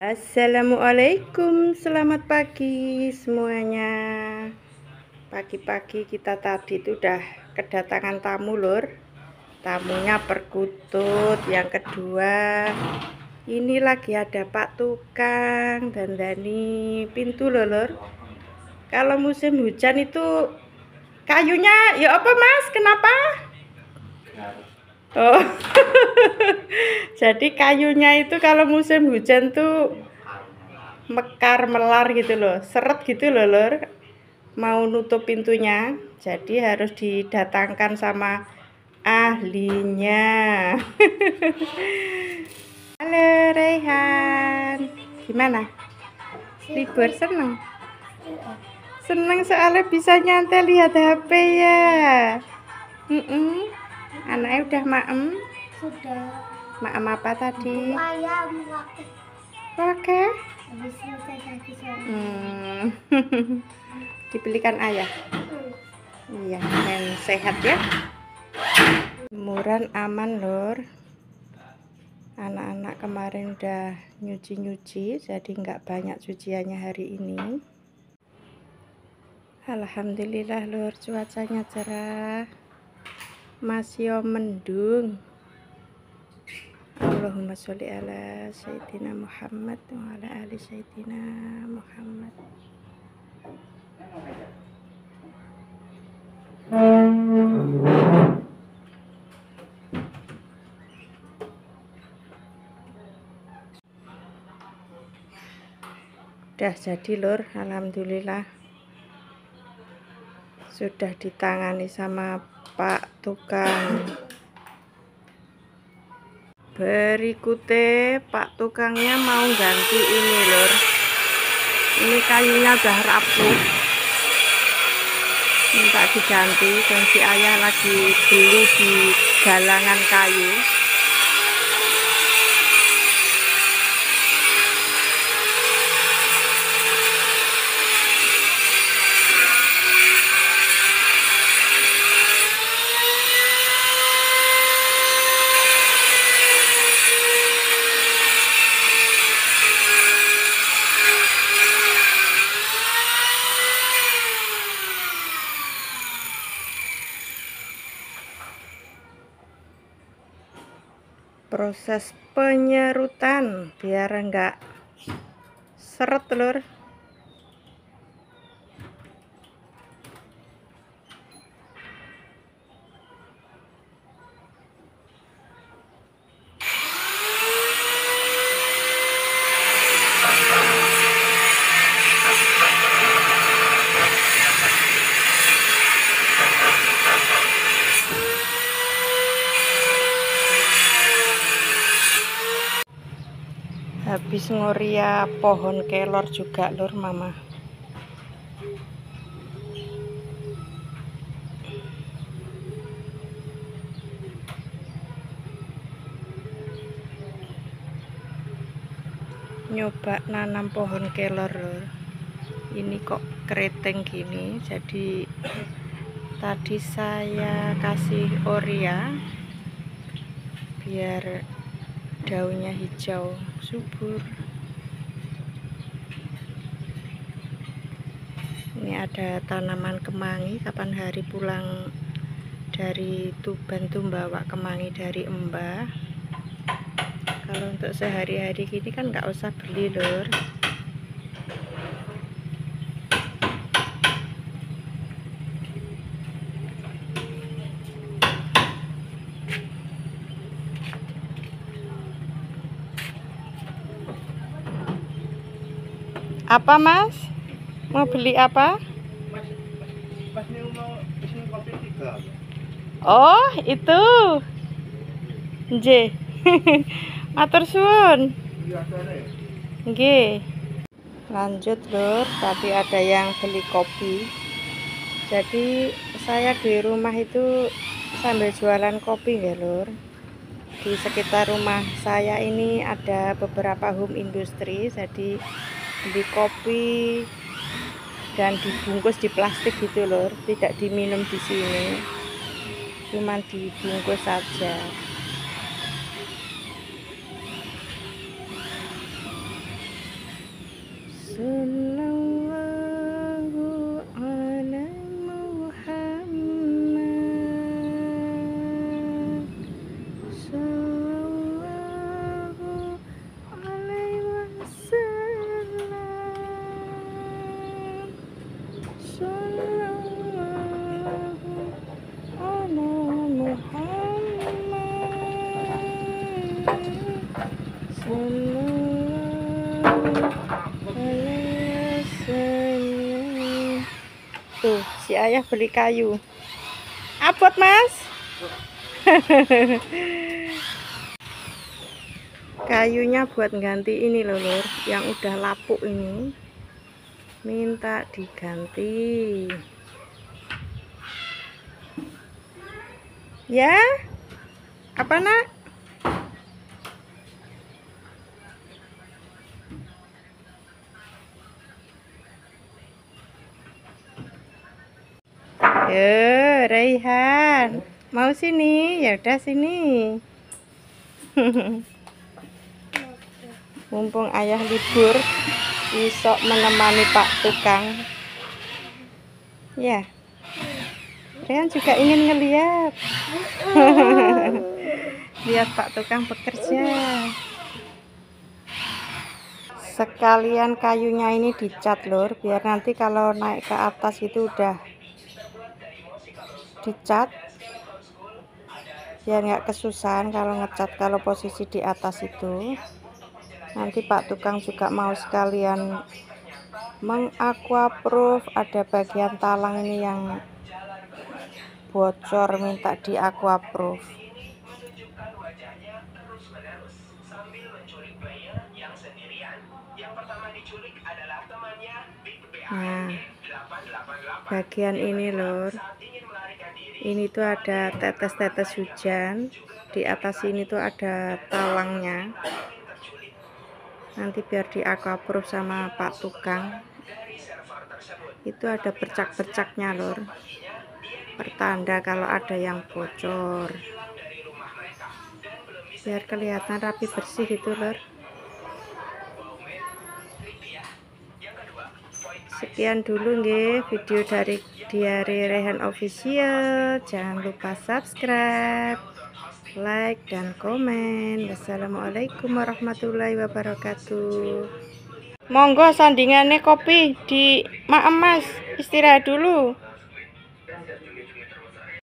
Assalamualaikum, selamat pagi semuanya. Pagi-pagi kita tadi itu udah kedatangan tamu lur. Tamunya perkutut. Yang kedua, ini lagi ada Pak Tukang dandani pintu lur. Kalau musim hujan itu kayunya ya apa Mas? Kenapa? Oh. Jadi kayunya itu kalau musim hujan tuh mekar melar gitu loh, seret gitu loh lur, mau nutup pintunya, jadi harus didatangkan sama ahlinya. Halo Raihan, gimana? Libur seneng? Seneng soalnya bisa nyantai lihat HP ya. Anaknya udah maem? Sudah. Maem apa tadi? Ayam. Oke. Habis selesai tadi saya. Dibelikan ayah. Iya, yang sehat ya. Jemuran aman lur. Anak-anak kemarin udah nyuci-nyuci, jadi nggak banyak cuciannya hari ini. Alhamdulillah lur, cuacanya cerah, masih mendung. Allahumma sholli ala Sayyidina Muhammad wa ala ali Sayyidina Muhammad. Udah jadi lur, alhamdulillah. Sudah ditangani sama Pak Tukang. Berikutnya Pak Tukangnya mau ganti ini lur. Ini kayunya udah rapuh, minta diganti, dan si ayah lagi beli di galangan kayu. Proses penyerutan biar enggak seret lur. Habis ngoria pohon kelor juga lur mama. Nyoba nanam pohon kelor lur. Ini kok keriting gini, jadi tadi saya kasih oria biar daunnya hijau subur. Ini ada tanaman kemangi, kapan hari pulang dari Tuban tuh bawa kemangi dari Mbah. Kalau untuk sehari-hari gini kan nggak usah beli lur. Apa Mas? Mau beli apa? Oh itu J. Matur suwun. Nggih. Lanjut lur, tadi ada yang beli kopi. Jadi saya di rumah itu sambil jualan kopi ya lur. Di sekitar rumah saya ini ada beberapa home industri, jadi beli kopi dan dibungkus di plastik gitu lur, tidak diminum di sini, cuman dibungkus saja. Sallallahu ala Muhammad. Sallallahu alaihi wasallam. Sallallahu ala Muhammad. Sallallahu alaihi wasallam. Tuh, si ayah beli kayu. Abot, Mas. Kayunya buat ganti ini loh, Lur, yang udah lapuk ini. Minta diganti. Ya? Apa, Nak? Yo, Raihan. Mau sini? Ya udah sini. Mumpung ayah libur, besok menemani Pak Tukang. Ya. Raihan juga ingin ngeliat. Lihat Pak Tukang bekerja. Sekalian kayunya ini dicat, Lur, biar nanti kalau naik ke atas itu udah dicat, biar nggak kesusahan kalau ngecat kalau posisi di atas itu. Nanti Pak Tukang juga mau sekalian mengaquaproof. Ada bagian talang ini yang bocor, minta di aquaproof. Nah, bagian ini, Lur, ini tuh ada tetes-tetes hujan. Di atas ini tuh ada talangnya. Nanti biar di aquaproof sama Pak Tukang. Itu ada bercak-bercaknya, Lur, pertanda kalau ada yang bocor, biar kelihatan rapi bersih gitu, Lur. Sekian dulu nggih video dari Diary Raihan Official. Jangan lupa subscribe, like, dan komen. Wassalamualaikum warahmatullahi wabarakatuh. Monggo sandingannya kopi di Mak Emas, istirahat dulu.